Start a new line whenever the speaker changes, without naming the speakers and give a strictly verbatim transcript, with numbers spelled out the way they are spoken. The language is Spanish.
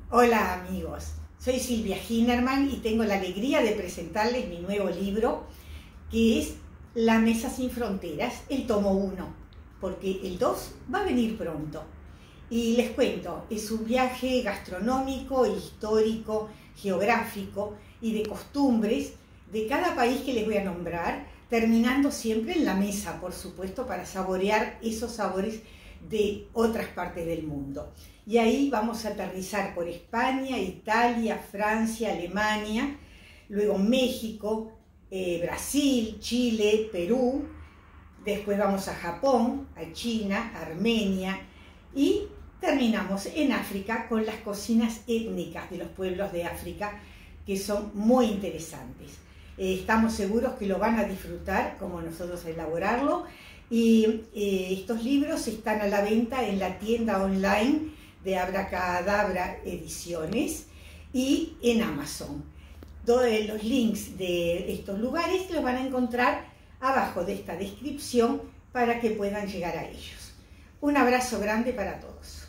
Hola amigos, soy Silvia Hinnerman y tengo la alegría de presentarles mi nuevo libro, que es La Mesa Sin Fronteras, el tomo uno, porque el dos va a venir pronto. Y les cuento, es un viaje gastronómico, histórico, geográfico y de costumbres de cada país que les voy a nombrar, terminando siempre en la mesa, por supuesto, para saborear esos sabores de otras partes del mundo. Y ahí vamos a aterrizar por España, Italia, Francia, Alemania, luego México, eh, Brasil, Chile, Perú, después vamos a Japón, a China, Armenia y terminamos en África con las cocinas étnicas de los pueblos de África, que son muy interesantes. Eh, estamos seguros que lo van a disfrutar como nosotros a elaborarlo. Y eh, estos libros están a la venta en la tienda online de Abracadabra Ediciones y en Amazon. Todos los links de estos lugares los van a encontrar abajo de esta descripción para que puedan llegar a ellos. Un abrazo grande para todos.